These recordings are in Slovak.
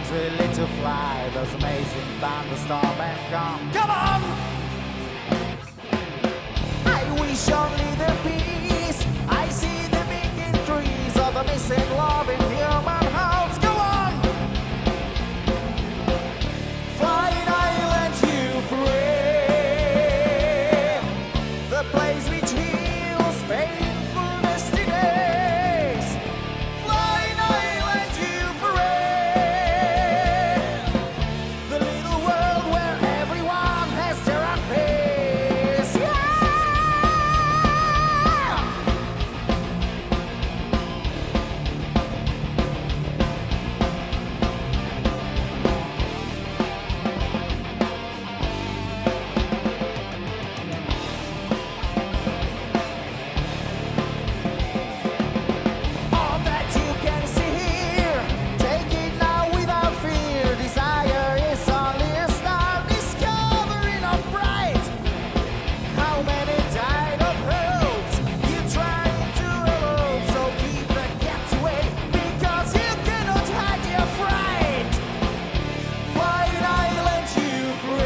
arms ready to fly. Those amazing thunderstorm and calm. Come on! I wish only the peace. I see the big increase of the missing love in human hearts. Go on! Flying island, you free. The place which heals painful destinies. Flying island, you free. The little world where everyone has their own pace. Yeah! All that you can see here, take it now without fear. Desire is only a start, discovering of bright. How many died of roads you trying to elude? So keep the gaps away, because you cannot hide your fright. Flying island, you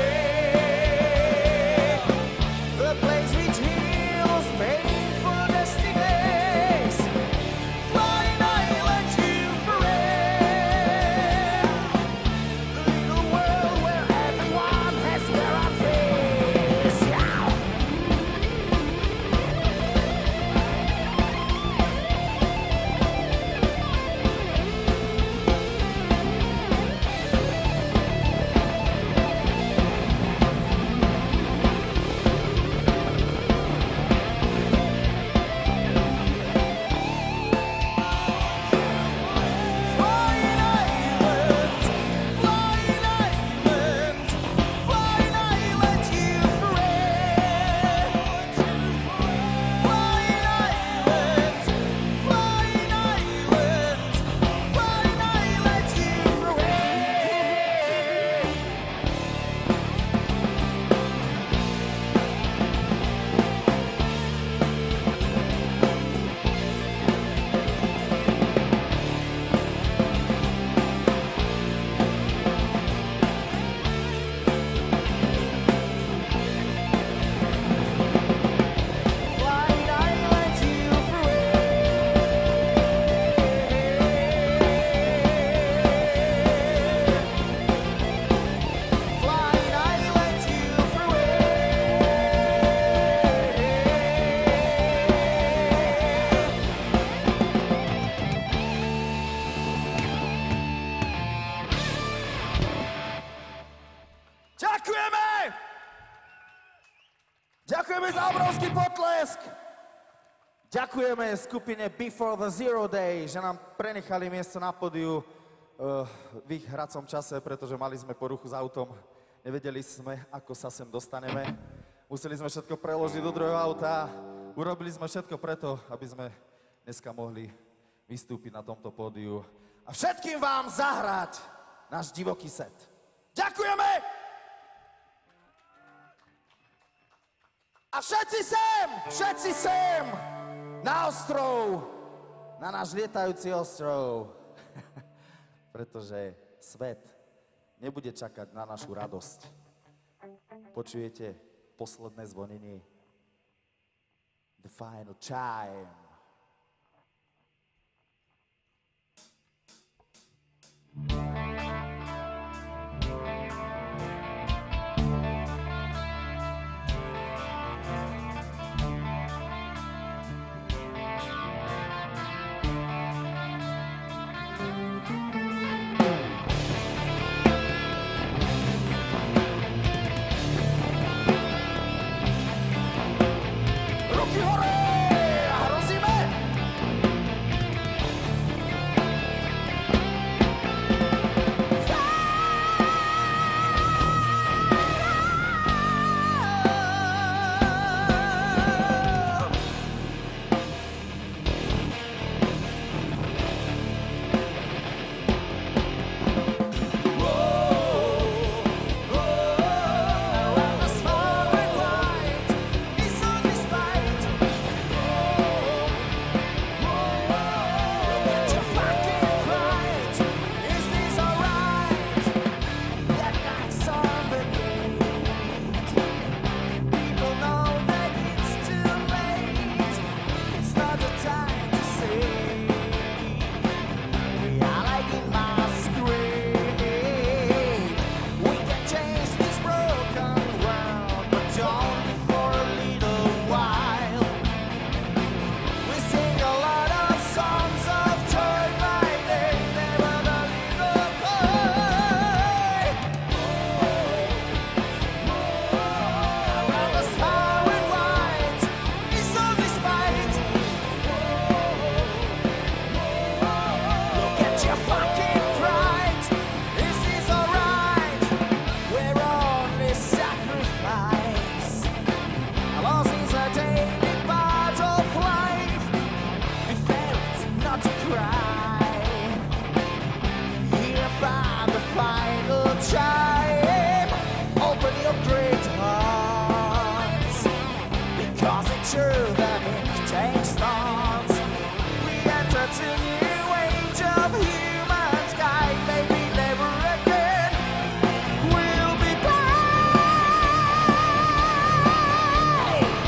free. The place which heals painful destinies. Flying island, you free. The little world where everyone has their own face. Yeah! Flying island, flying island, flying island, you free. Flying island, flying island, flying island, you free. Flying island, you free. Flying island, you Ďakujeme! Ďakujeme za obrovský potlesk! Ďakujeme skupine Before the Zero Day, že nám prenechali miesto na pódiu v ich hracom čase, pretože mali sme poruchu s autom. Nevedeli sme, ako sa sem dostaneme. Museli sme všetko preložiť do druhého auta. Urobili sme všetko preto, aby sme dneska mohli vystúpiť na tomto pódiu a všetkým vám zahrať náš divoký set. Ďakujeme! A všetci sem, na ostrov, na náš lietajúci ostrov. Pretože svet nebude čakať na našu radosť. Počujete posledné zvonenie? The final chime. Ruky hore! A hrozíme! the exchange starts. We enter to new age of humankind. Maybe never again we'll be bright.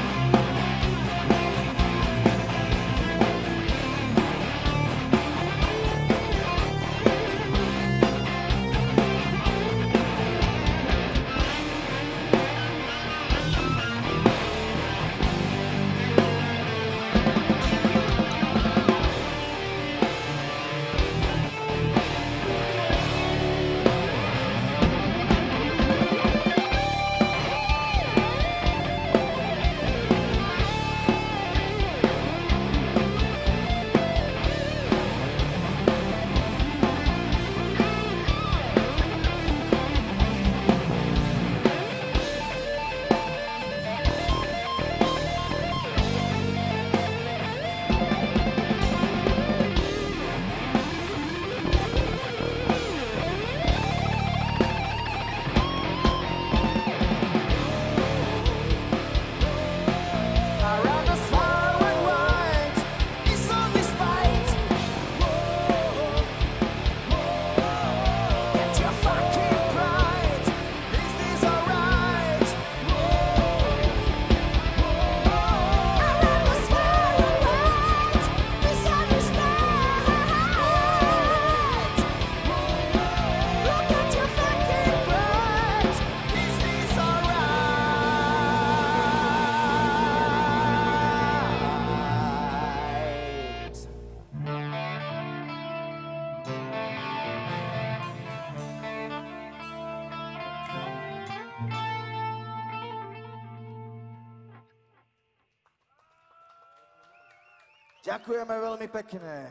Ďakujeme veľmi pekne.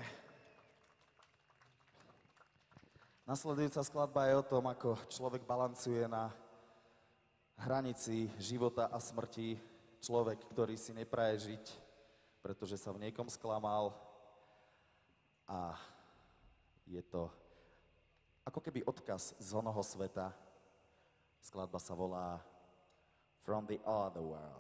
Nasledujúca skladba je o tom, ako človek balancuje na hranici života a smrti. Človek, ktorý si nepraje žiť, pretože sa v niekom sklamal. A je to ako keby odkaz z onoho sveta. Skladba sa volá From the Other World.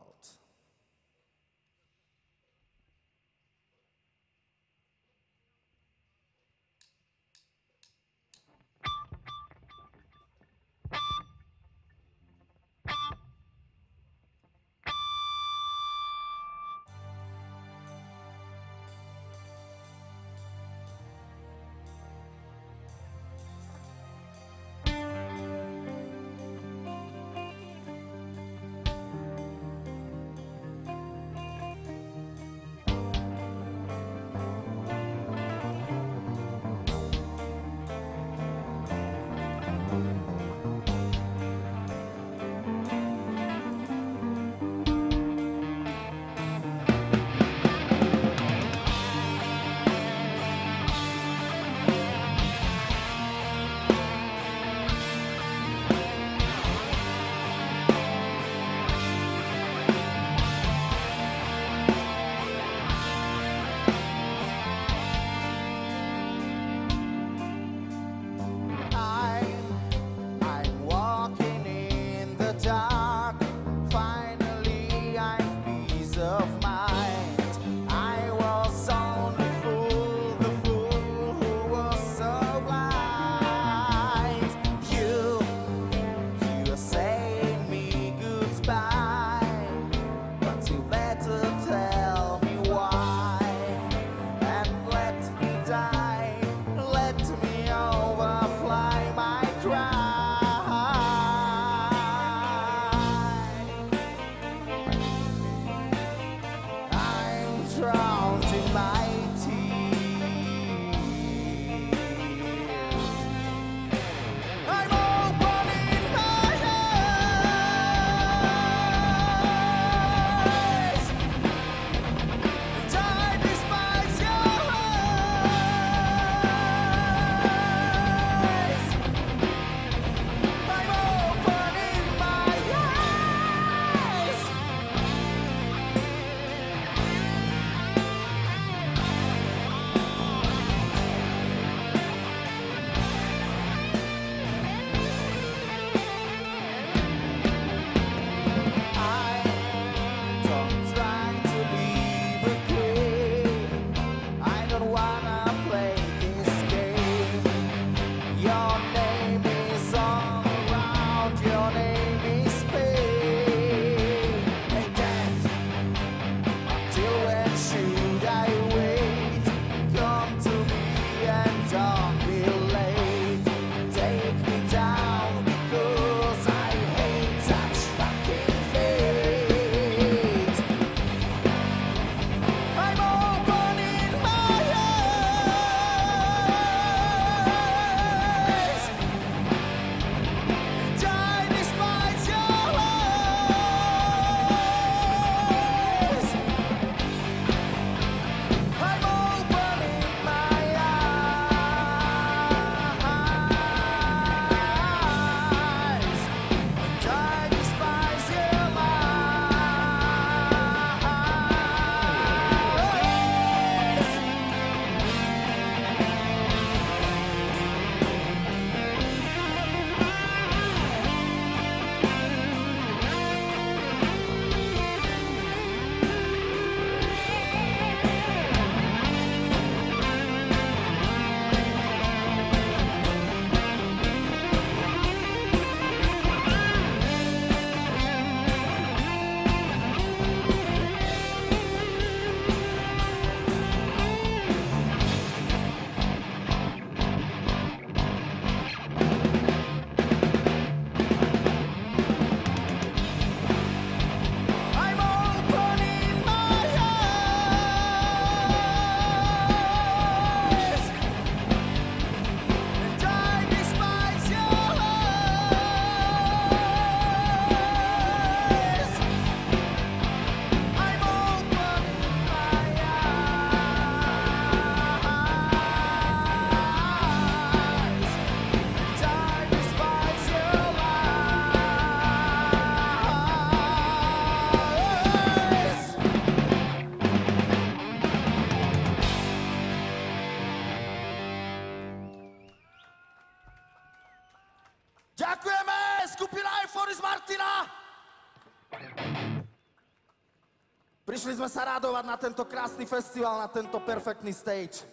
Prišli sme sa radovať na tento krásny festival, na tento perfektný stage.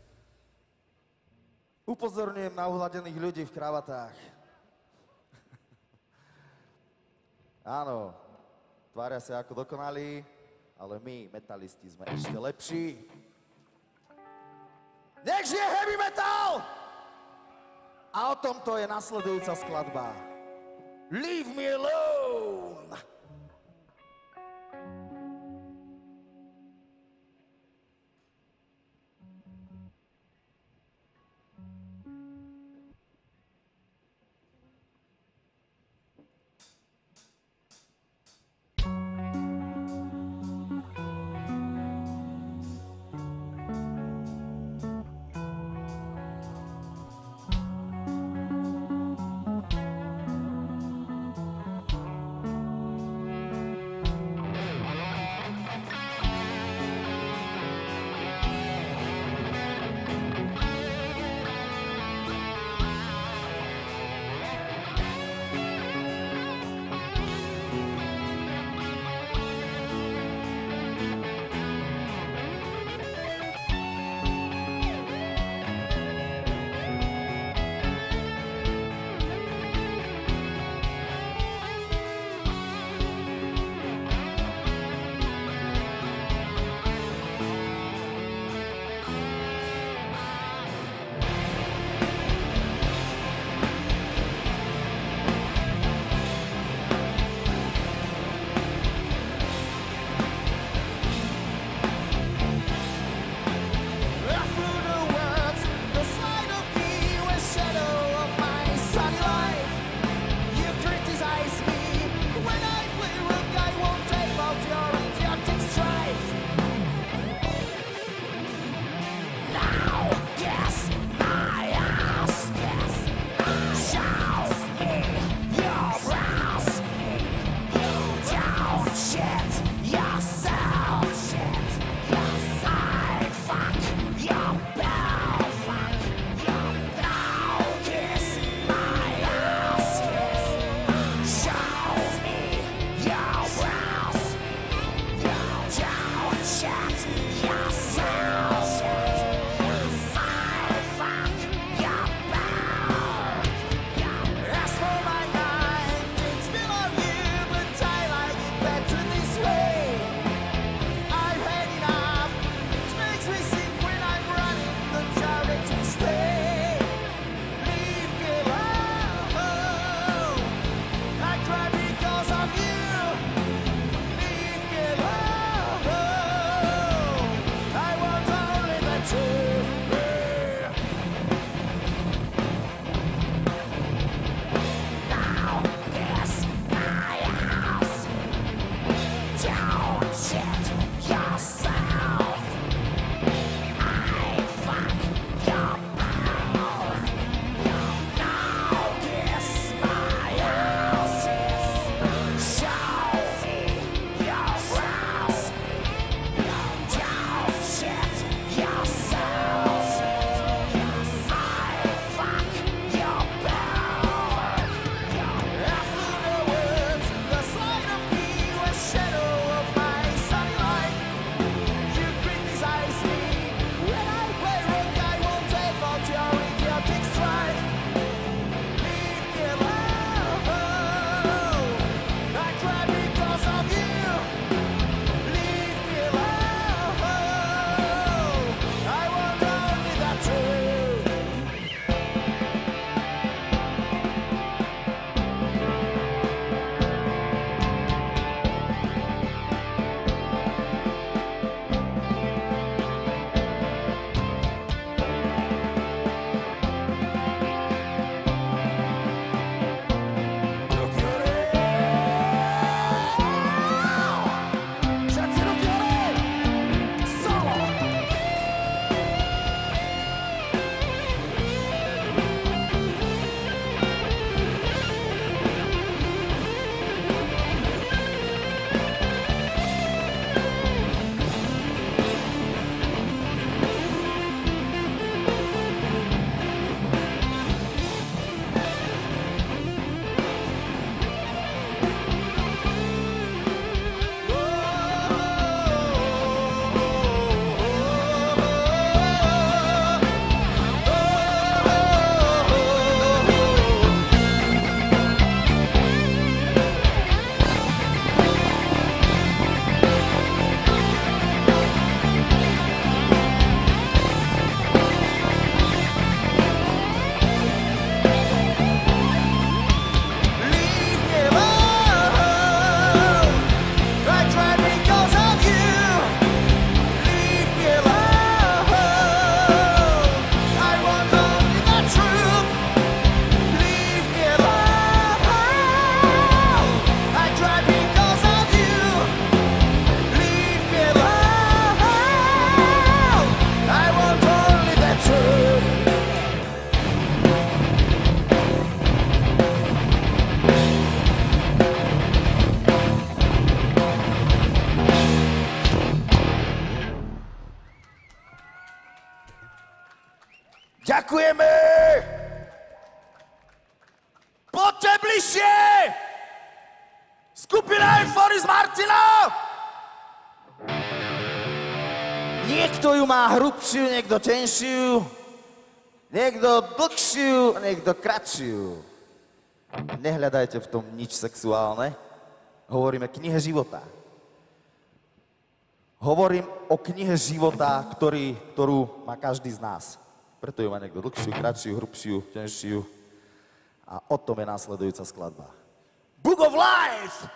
Upozorňujem na uhladených ľudí v kravatách. Áno, tvária sa ako dokonalí, ale my, metalisti, sme ešte lepší. Nech žije heavy metal! A o tomto je nasledujúca skladba. Leave me alone! Ďakujeme! Poďte bližšie! Skupina Euphoris Martina! Niekto ju má hrubšiu, niekto tenšiu, niekto dlhšiu, niekto kratšiu. Nehľadajte v tom nič sexuálne. Hovoríme knihe života. Hovorím o knihe života, ktorú má každý z nás. Preto ju má niekto dlhšiu, kratšiu, hrubšiu, tenšiu. A o tom je následujúca skladba. Book of Life!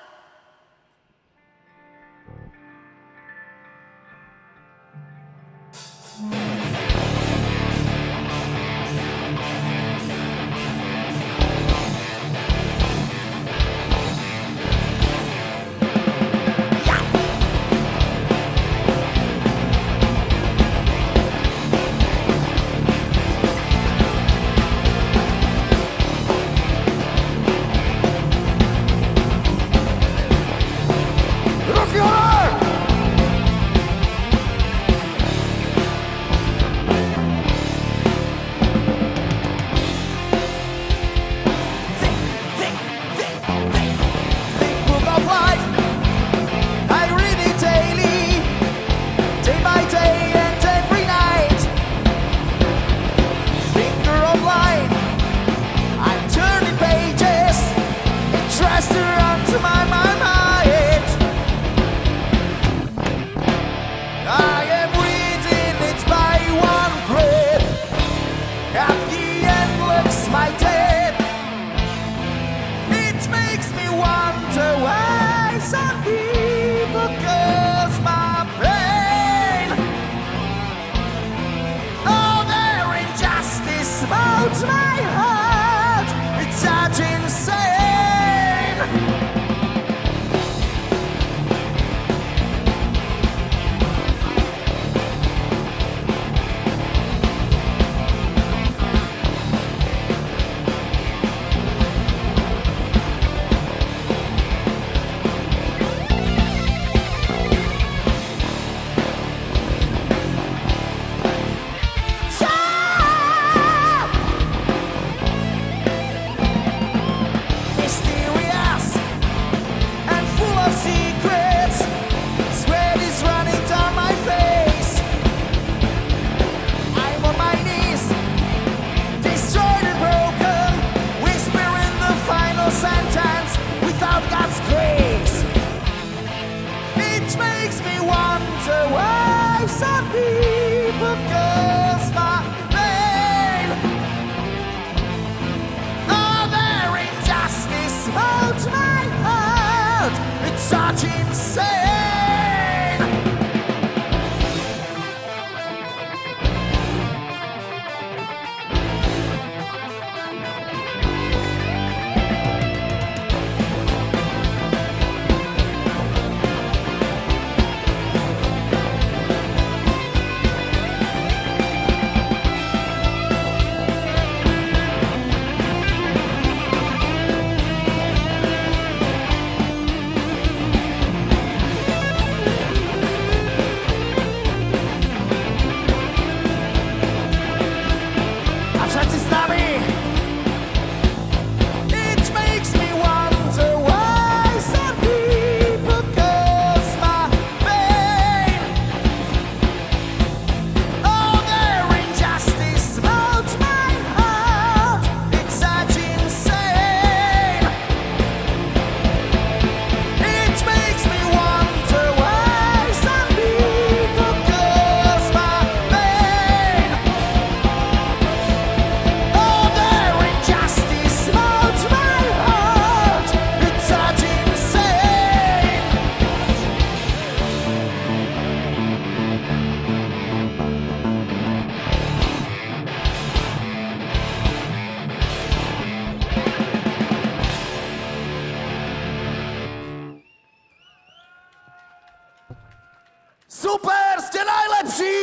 Super, ste najlepší!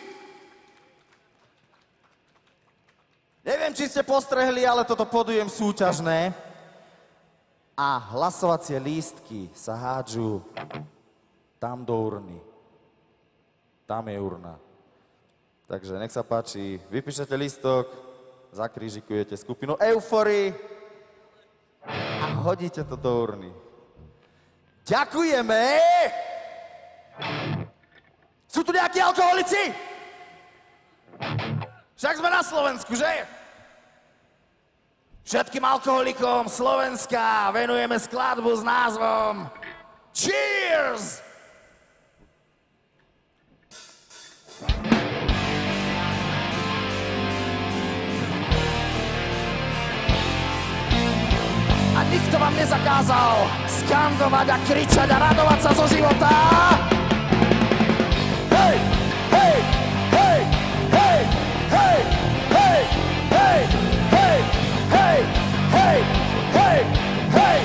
Neviem, či ste postrehli, ale toto podujem súťažné. A hlasovacie lístky sa hádžu tam do urny. Tam je urna. Takže nech sa páči, vypíšete listok, zakrížikujete skupinu Euphorii a hodíte to do urny. Ďakujeme! Sú tu nejakí alkoholici? Však sme na Slovensku, že? Všetkým alkoholikom Slovenska venujeme skladbu s názvom Cheers! A nikto vám nezakázal skandovať a kričať a radovať sa zo života. Hej, hej, hej, hej, hej, hej, hej, hej, hej, hej, hej, hej.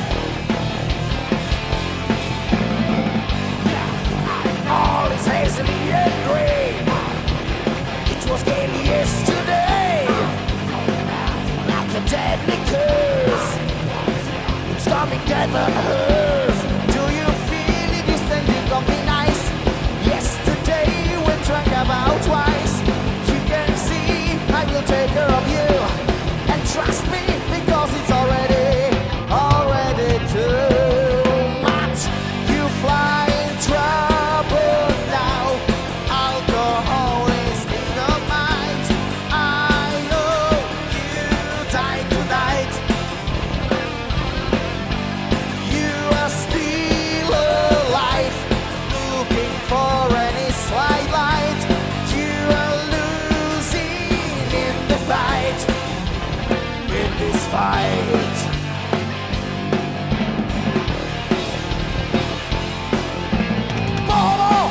All is hazily and gray. It was gay yesterday, like a deadly curse. It's coming dead on hers. Do you feel it? You think of me nice? Yesterday we drank about twice. You can see I will take care of you. And trust me, because it's already too much. You fly in trouble now. Alcohol is in your mind. I know you die tonight. You are still alive, looking for any slight light. You are losing in the fight, in this fight. Bobo!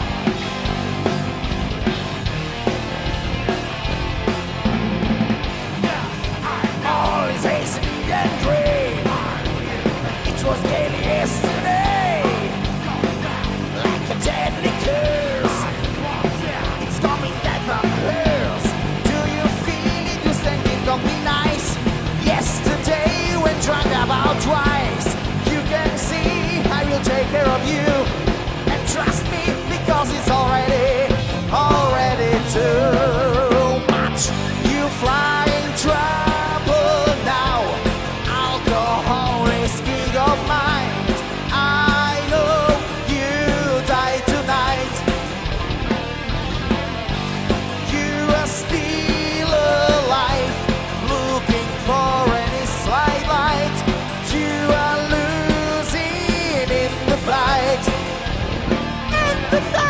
All is hazy and gray. It was gay yesterday, like a deadly curse. It's coming dead from hers. Do you feel it? You thinking of me nice? Yesterday we drank about twice. You can see I will take care of you. And trust me, because it's already too much. You fly in trouble now. Alcohol is king of mind. I know you die tonight. You are still alive, looking for any slight light. You are losing in the fight. In the fight.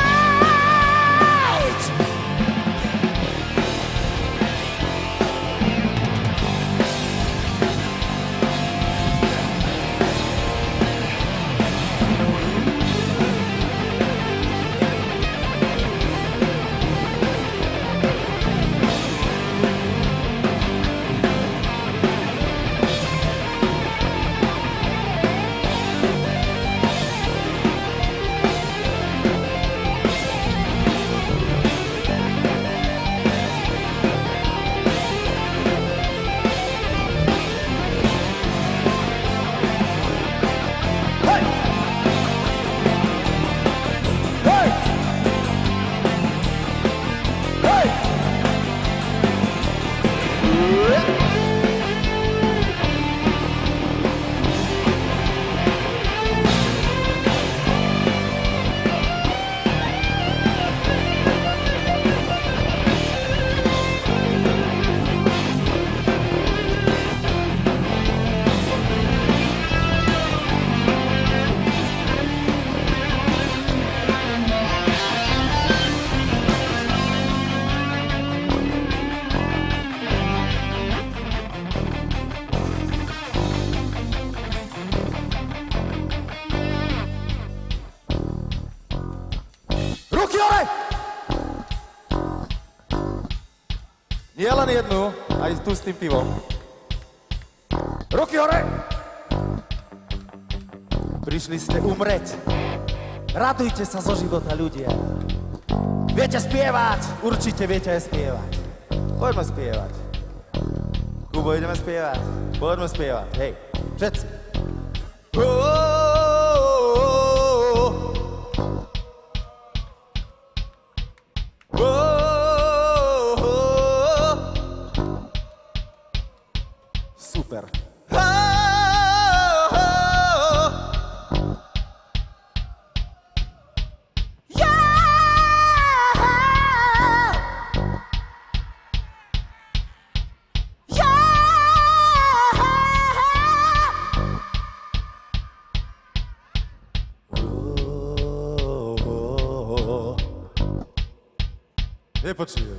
Ruky hore! Nie len jednu, aj tu s tým pivom. Ruky hore! Prišli ste umreť. Radujte sa zo života, ľudia. Viete spievať? Určite viete aj spievať. Poďme spievať. Kubo, ideme spievať. Poďme spievať. Hej, všetci. Nepočujem.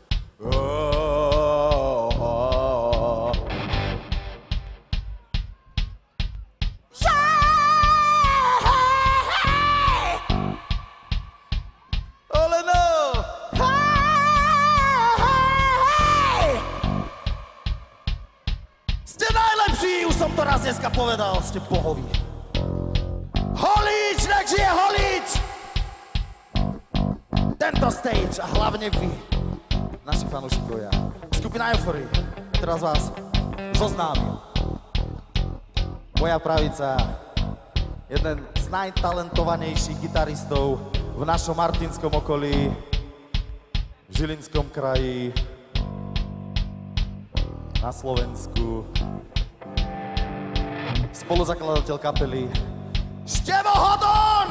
Ste najlepší, už som to raz dneska povedal, ste bohoví. Holíč, nech žije Holíč! Tento stage a hlavne vy, naši fanúšikovia. Skupina Euphoria, teraz vás zoznámim. Moja pravica, jeden z najtalentovanejších gitaristov v našom martinskom okolí, v Žilinskom kraji, na Slovensku. Spoluzakladateľ kapely Števo Hodon!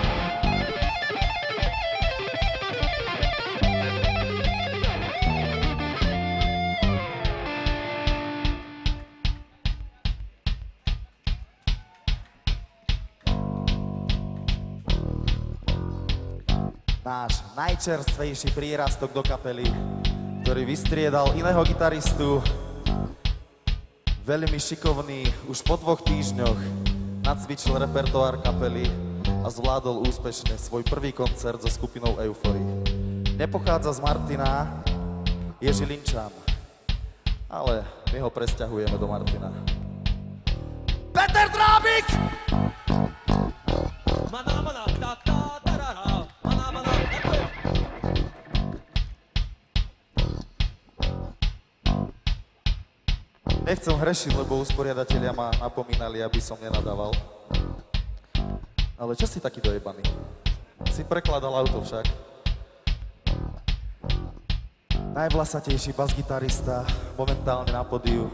Náš najčerstvejší prírastok do kapely, ktorý vystriedal iného gitaristu, veľmi šikovný, už po 2 týždňoch nacvičil repertoár kapely a zvládol úspešne svoj prvý koncert so skupinou Euphoria. Nepochádza z Martina, je Žilinčan, ale my ho presťahujeme do Martina. Peter Drábik! Nechcem hrešiť, lebo usporiadatelia ma napomínali, aby som nenadával. Ale čo si taký dojebaný? Si prekladal auto však. Najvlasatejší basgitarista momentálne na pódiu.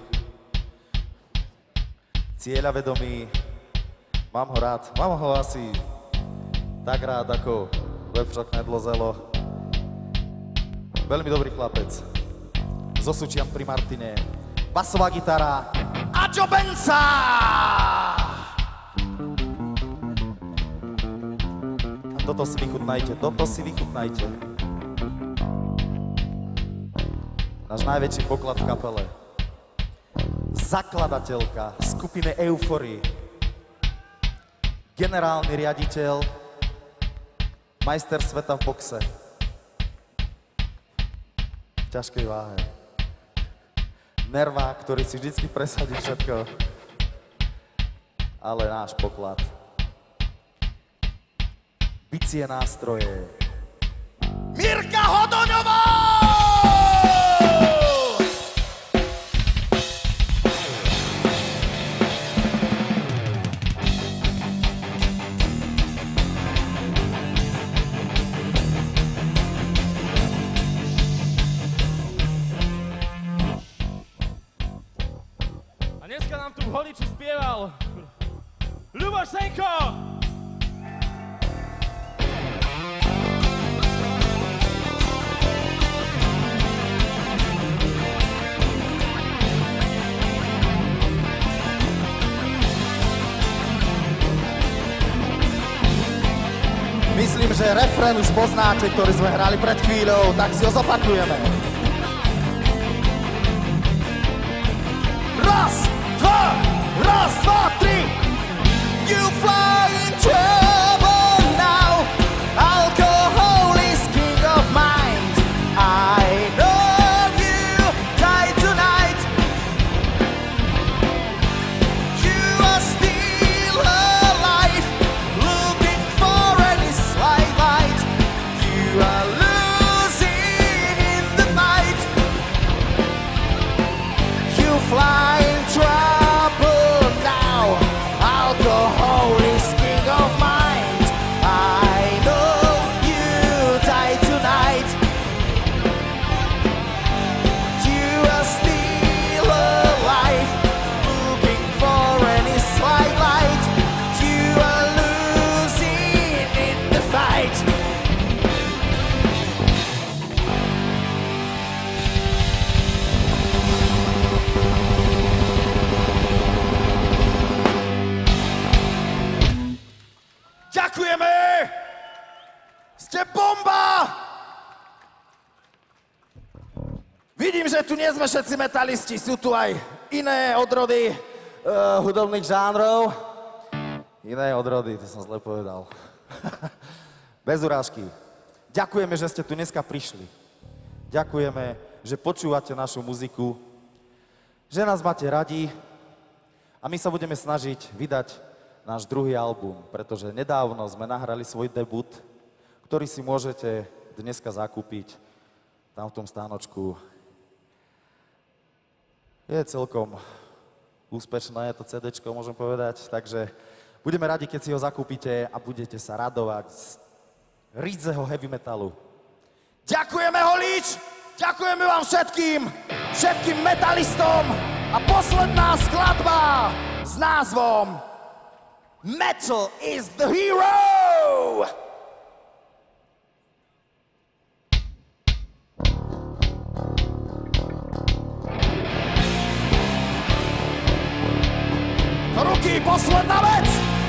Cieľavedomý. Mám ho rád. Mám ho asi tak rád, ako Lepšok Nedlozelo. Veľmi dobrý chlapec. Zosučiam pri Martine. Basová gitara Aďo Benca! A toto si vychutnajte. Náš najväčší poklad v kapele. Zakladateľka skupiny Euphoria. Generálny riaditeľ, majster sveta v boxe. V ťažkej váhe. Nervák, ktorý si vždycky presadí všetko. Ale náš poklad. Bicie nástroje. Mirka Hodoňová! Dneska nám tu v Holiči spieval Ľuboš Senko! Myslím, že refrén už poznáte, ktorý sme hrali pred chvíľou, tak si ho zopakujeme. Raz, dva, tri. You fly in trouble now. Alcohol is king of mind. I know you die tonight. You are still alive, looking for any slight light. You are losing in the night. You fly in trouble now. Alcohol is king of mine. Vidím, že tu nie sme všetci metalisti, sú tu aj iné odrody hudobných žánrov. Iné odrody, to som zle povedal. Bez urážky. Ďakujeme, že ste tu dneska prišli. Ďakujeme, že počúvate našu muziku, že nás máte radi a my sa budeme snažiť vydať náš druhý album, pretože nedávno sme nahrali svoj debut, ktorý si môžete dneska zakúpiť tam v tom stánočku. Je celkom úspešné to CDčko, môžem povedať, takže budeme radi, keď si ho zakúpite a budete sa radovať z rídzeho heavy metalu. Ďakujeme, Holíč! Ďakujeme vám všetkým metalistom a posledná skladba s názvom Metal is the Hero! Ruky, posledná vec!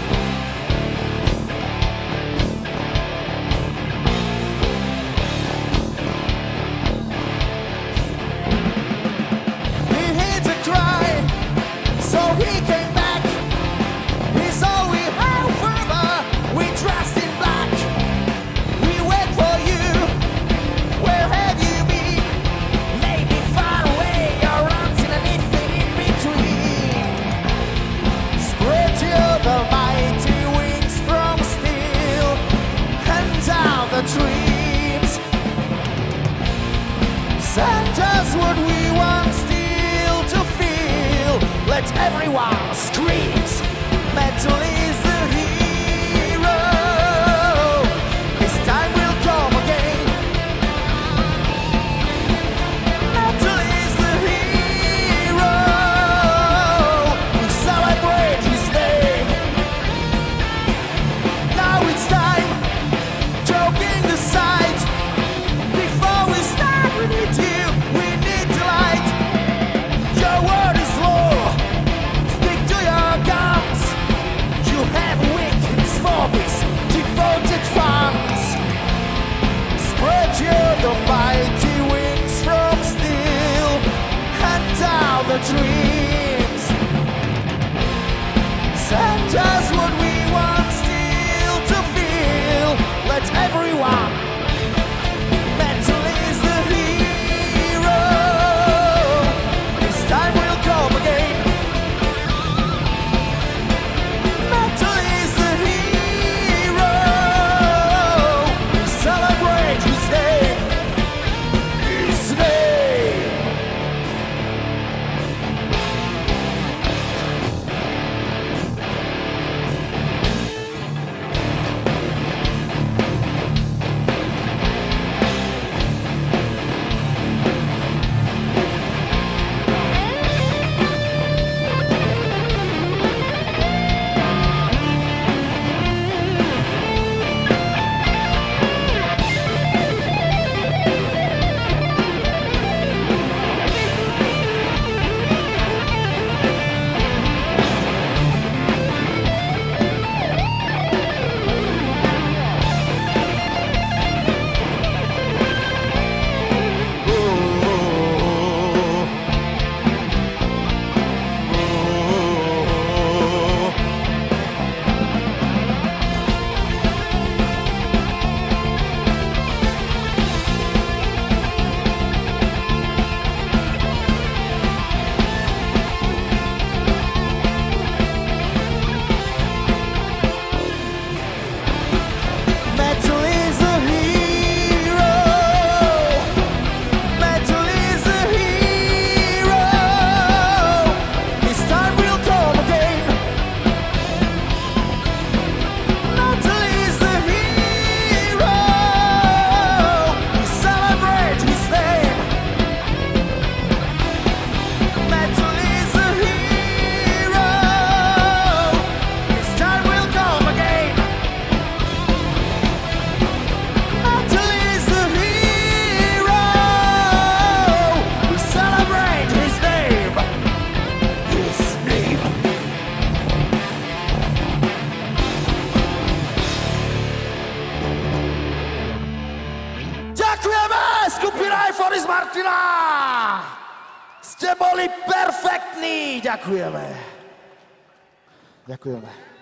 He had to cry, so he came back. He's all we have further. We dressed in black. We wait for you. Where have you been? Maybe far away, or runs in anything in between. Spread the mighty wings from steel and down the dreams. Send us what we want still to feel. Let everyone scream. Metal is the hero. This time will come again. Metal is the hero. We celebrate his name. Now it's time, joking aside. Before we start, we need to light. Your word is law. Stick to your guns. You have weakness for these devoted fans. Spread the mighty wings from steel and down the dreams. Send us what we want still to feel. Let everyone. Metal is the hero. This time will come again. Metal is the hero. We celebrate his name. His name. Potles Martina! Ste boli perfektní! Ďakujeme. Ďakujeme.